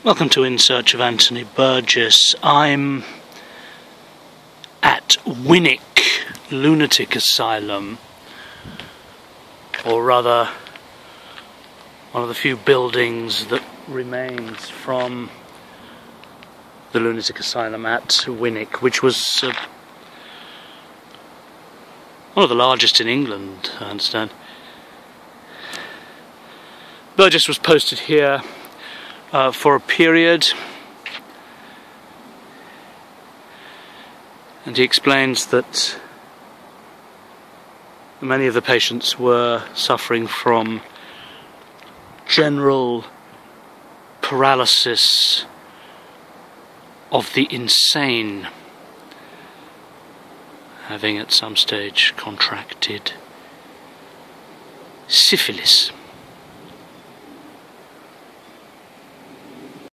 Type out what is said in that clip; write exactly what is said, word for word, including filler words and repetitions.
Welcome to In Search of Anthony Burgess. I'm at Winwick lunatic asylum, or rather one of the few buildings that remains from the lunatic asylum at Winwick, which was uh, one of the largest in England, I understand. Burgess was posted here Uh, for a period, and he explains that many of the patients were suffering from general paralysis of the insane, having at some stage contracted syphilis.